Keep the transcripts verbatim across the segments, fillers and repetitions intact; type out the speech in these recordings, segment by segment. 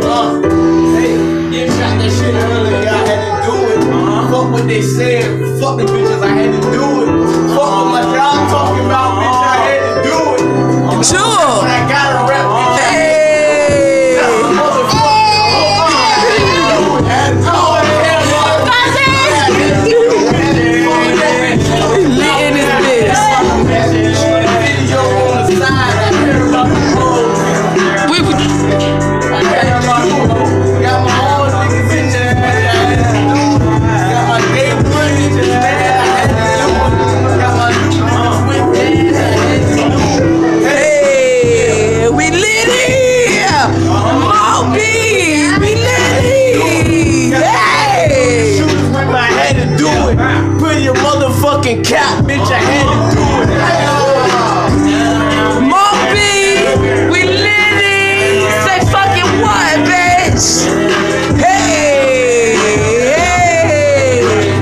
Uh, hey, you shot that shit earlier, I had to do it. Uh-huh. Fuck what they said, fuck the bitches, I had to do it. Fuck what my job talking about, bitch, I had to do it. Sure. But I gotta rap, bitch. Hey. Cap, bitch, I had to do it. Moby, we litty. Say fucking what, bitch? Hey, hey.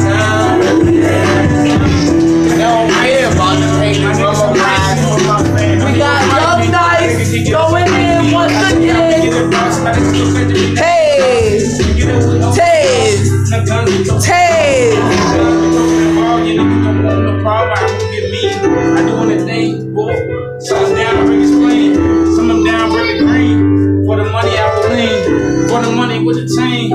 They don't care about the pain. We got Love Nice going in once again. Hey, Taz, Taz. I do anything, boy. Some down to bring explain. Some of them down bring the green. For the money I will lean. For the money with the chain.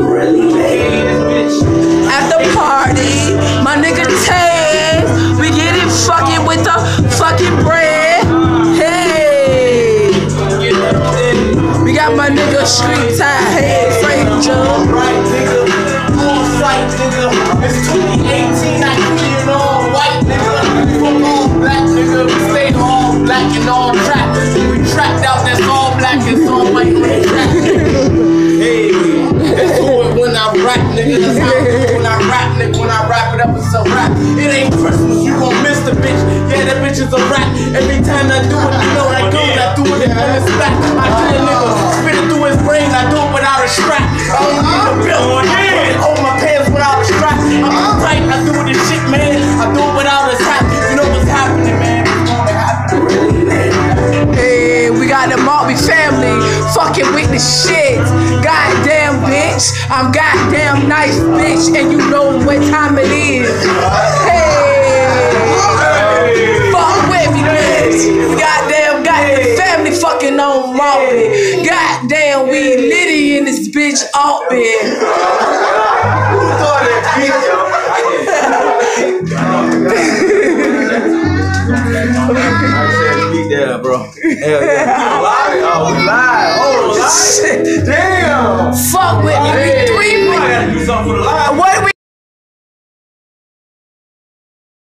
At the party, my nigga Taz, we get it fucking with the fucking bread. Hey, we got my nigga Street Tie Head Frank Jump. Right, nigga. All fight, nigga. It's twenty eighteen. I clean all white, nigga. Fuck all black, nigga. We stay all black and all trap. We trapped out, that's all black and all white on the track. Hey, that's who it when I rap, nigga. That's how I do it when I rap, nigga. When I wrap it up, it's a rap. It ain't Christmas, you gon' miss the bitch. Yeah, that bitch is a rap. Every time I do it, you know that goes. I do it in his back. I tell a nigga, spit it through his brain. I do it without a strap. I don't need a bill. I put it on my pants without a strap. I'm too tight, I do this shit, man. I do it without a hat. You know what's happening, man. It's gonna happen, really. Hey, we got the Maltby family fucking with the shit. Goddamn bitch, I'm goddamn nice bitch, and you know what time it is. Hey, fuck with me, bitch. Goddamn, got the family fucking on Maltby. Goddamn, we litty in this bitch out there. Who thought that beat, yo? I said beat there, bro. Hell yeah. Live? Oh, we live. Oh, live? Shit. Damn. Fuck with me. We three. I gotta do something for the live. What